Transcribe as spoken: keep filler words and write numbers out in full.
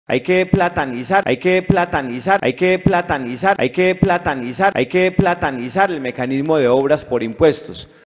Hay que platanizar, hay que platanizar, hay que platanizar, hay que platanizar, hay que platanizar el mecanismo de obras por impuestos.